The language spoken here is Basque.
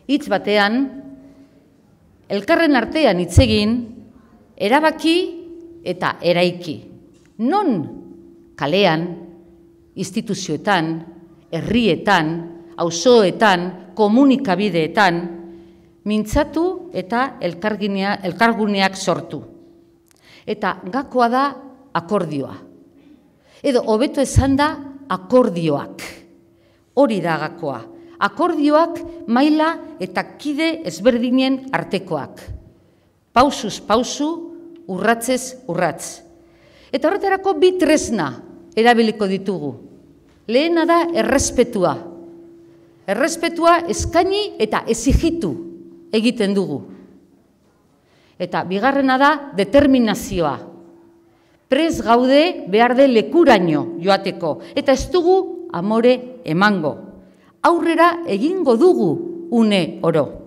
Hitz batean, elkarren artean hitz egin, erabaki eta eraiki. Non kalean, instituzioetan, herrietan, auzoetan, komunikabideetan, mintzatu eta elkarguneak sortu. Eta gakoa da akordioa. Edo hobeto esan da akordioak. Hori da gakoa. Akordioak maila eta kide ezberdinen artekoak. Pausuz pausu, urratzez urratz. Eta horretarako bi tresna erabiliko ditugu. Lehena da errespetua. Errespetua eskaini eta exigitu egiten dugu. Eta bigarrena da determinazioa. Prest gaude behar de lekuraino joateko. Eta ez dugu amore emango. Aurrera egingo dugu une oro.